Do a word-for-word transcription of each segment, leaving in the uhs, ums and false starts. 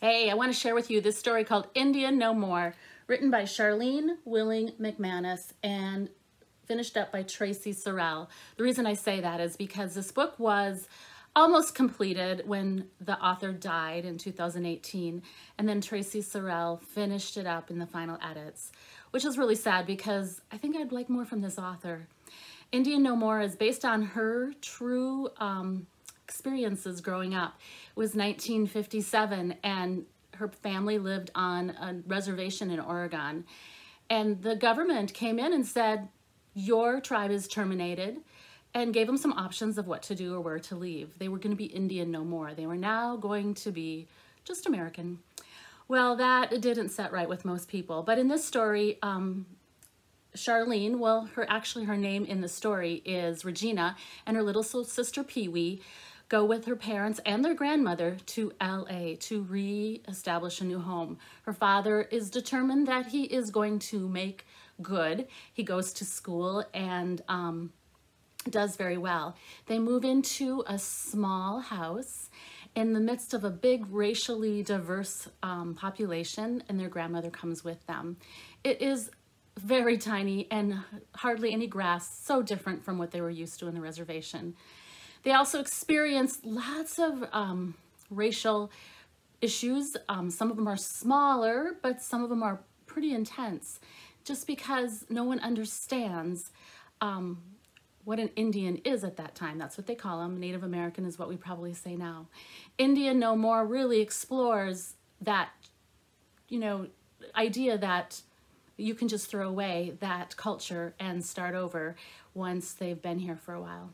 Hey, I want to share with you this story called Indian No More, written by Charlene Willing McManus and finished up by Tracy Sorrell. The reason I say that is because this book was almost completed when the author died in two thousand eighteen, and then Tracy Sorrell finished it up in the final edits, which is really sad because I think I'd like more from this author. Indian No More is based on her true um, experiences growing up. It was nineteen fifty-seven and her family lived on a reservation in Oregon. And the government came in and said, your tribe is terminated, and gave them some options of what to do or where to leave. They were going to be Indian no more. They were now going to be just American. Well, that didn't set right with most people. But in this story, um, Charlene, well, her actually her name in the story is Regina, and her little sister Pee-wee go with her parents and their grandmother to L A to re-establish a new home. Her father is determined that he is going to make good. He goes to school and um, does very well. They move into a small house in the midst of a big racially diverse um, population, and their grandmother comes with them. It is very tiny and hardly any grass, so different from what they were used to in the reservation. They also experience lots of um, racial issues. Um, some of them are smaller, but some of them are pretty intense, just because no one understands um, what an Indian is at that time. That's what they call them. Native American is what we probably say now. Indian No More really explores that, you know, idea that you can just throw away that culture and start over once they've been here for a while.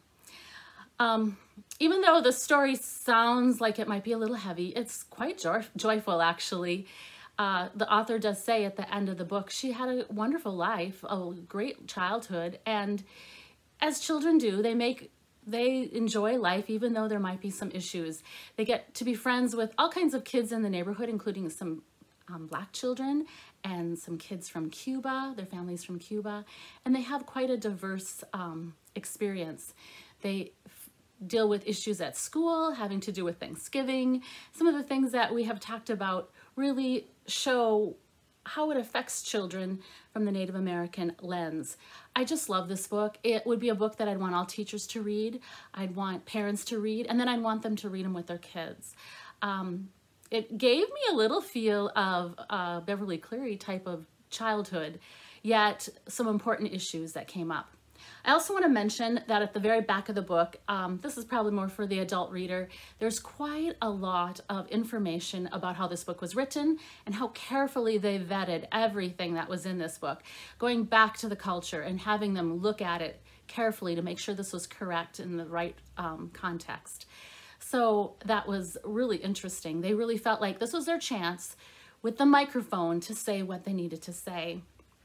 Um, even though the story sounds like it might be a little heavy, it's quite joy joyful actually. Uh, the author does say at the end of the book, she had a wonderful life, a great childhood, and as children do, they make they enjoy life even though there might be some issues. They get to be friends with all kinds of kids in the neighborhood, including some um, black children and some kids from Cuba, their families from Cuba, and they have quite a diverse um, experience. They deal with issues at school, having to do with Thanksgiving. Some of the things that we have talked about really show how it affects children from the Native American lens. I just love this book. It would be a book that I'd want all teachers to read. I'd want parents to read, and then I'd want them to read them with their kids. Um, it gave me a little feel of uh, Beverly Cleary type of childhood, yet some important issues that came up. I also want to mention that at the very back of the book, um, this is probably more for the adult reader, there's quite a lot of information about how this book was written and how carefully they vetted everything that was in this book, going back to the culture and having them look at it carefully to make sure this was correct in the right um, context. So that was really interesting. They really felt like this was their chance with the microphone to say what they needed to say.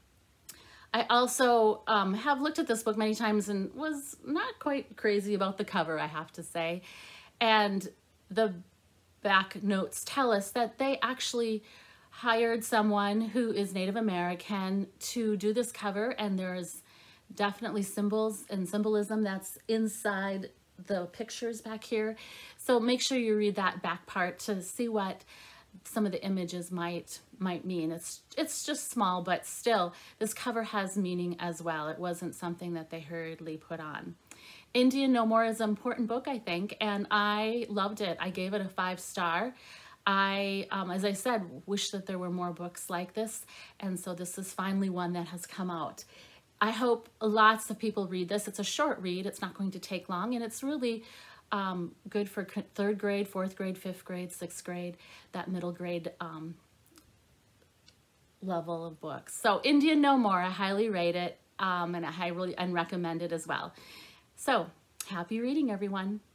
I also um, have looked at this book many times and was not quite crazy about the cover, I have to say. And the back notes tell us that they actually hired someone who is Native American to do this cover, and there's definitely symbols and symbolism that's inside the pictures back here. So make sure you read that back part to see what some of the images might might mean. It's it's just small, but still this cover has meaning as well. It wasn't something that they hurriedly put on. Indian No More is an important book, I think, and I loved it. I gave it a five star. I, um, as I said, wish that there were more books like this, and so this is finally one that has come out. I hope lots of people read this. It's a short read. It's not going to take long, and it's really Um, good for third grade, fourth grade, fifth grade, sixth grade, that middle grade um, level of books. So Indian No More, I highly rate it, um, and I highly and recommend it as well. So happy reading, everyone.